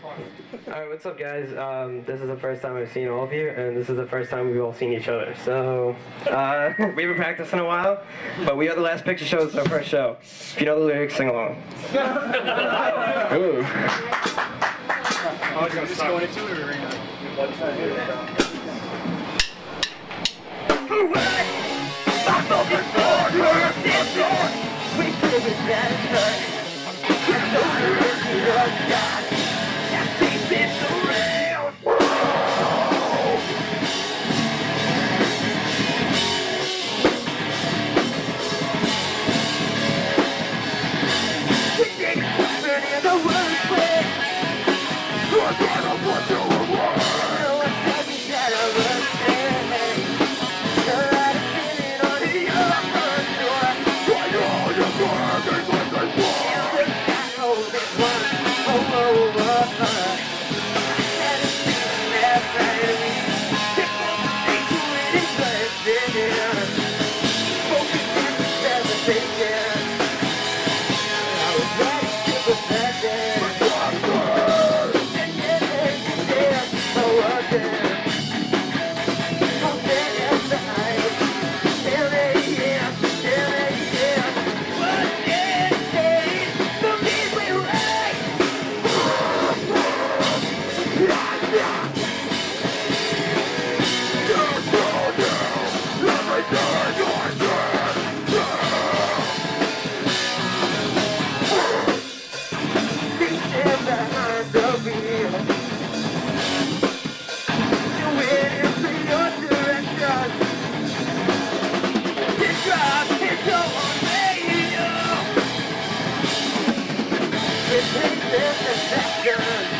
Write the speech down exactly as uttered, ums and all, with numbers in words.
Alright, what's up guys? Um, this is the first time I've seen all of you, and this is the first time we've all seen each other. So, uh, we haven't practiced in a while, but we are the Last Picture Show. It's our first show. If you know the lyrics, sing along. Ooh. I was going to start into it or It's